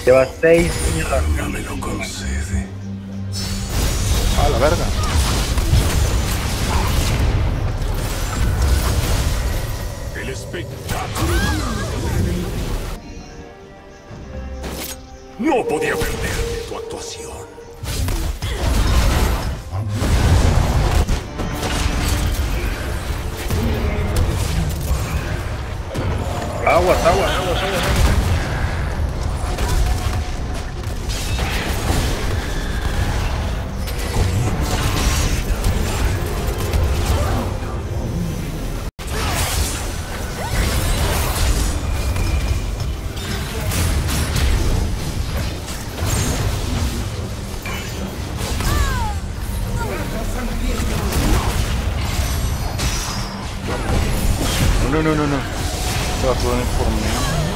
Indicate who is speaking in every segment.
Speaker 1: Lleva 6 mierdas.
Speaker 2: No me lo concede.
Speaker 3: A la verga.
Speaker 2: El espectáculo. No podía perderme tu actuación.
Speaker 1: Aguas.
Speaker 3: No. Se va todo por mí.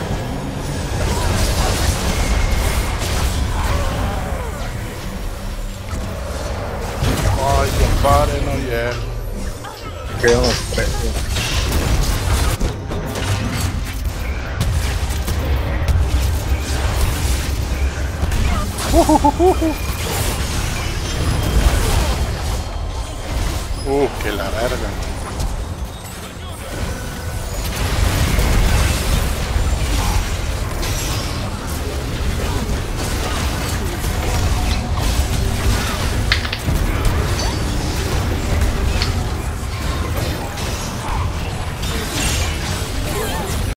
Speaker 3: Ay, compadre, no llega.
Speaker 1: Quedamos presos.
Speaker 3: Que la verga.